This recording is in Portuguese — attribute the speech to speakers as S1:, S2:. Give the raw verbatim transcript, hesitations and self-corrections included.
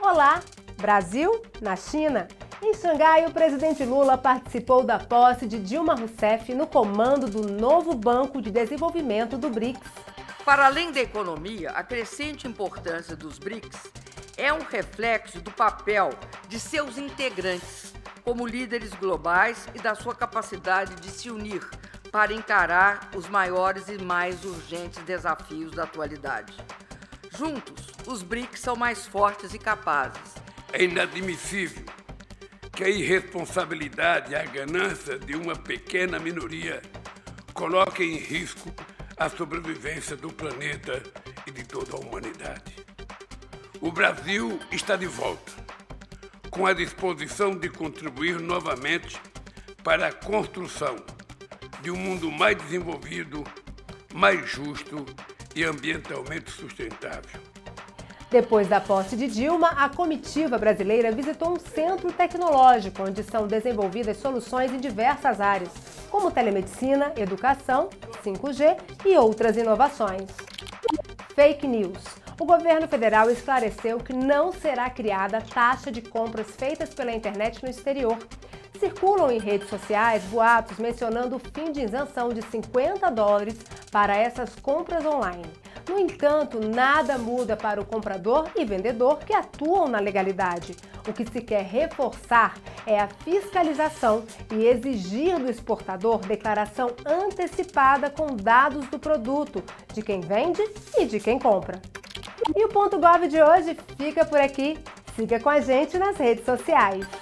S1: Olá, Brasil na China. Em Xangai, o presidente Lula participou da posse de Dilma Rousseff no comando do novo Banco de Desenvolvimento do BRICS.
S2: Para além da economia, a crescente importância dos BRICS é um reflexo do papel de seus integrantes como líderes globais e da sua capacidade de se unir para encarar os maiores e mais urgentes desafios da atualidade. Juntos, os BRICS são mais fortes e capazes.
S3: É inadmissível que a irresponsabilidade e a ganância de uma pequena minoria coloquem em risco a sobrevivência do planeta e de toda a humanidade. O Brasil está de volta, com a disposição de contribuir novamente para a construção de um mundo mais desenvolvido, mais justo e ambientalmente sustentável.
S1: Depois da posse de Dilma, a comitiva brasileira visitou um centro tecnológico onde são desenvolvidas soluções em diversas áreas, como telemedicina, educação, cinco G e outras inovações. Fake news. O governo federal esclareceu que não será criada taxa de compras feitas pela internet no exterior. Circulam em redes sociais boatos mencionando o fim de isenção de cinquenta dólares para essas compras online. No entanto, nada muda para o comprador e vendedor que atuam na legalidade. O que se quer reforçar é a fiscalização e exigir do exportador declaração antecipada com dados do produto, de quem vende e de quem compra. E o Ponto Gov de hoje fica por aqui. Siga com a gente nas redes sociais.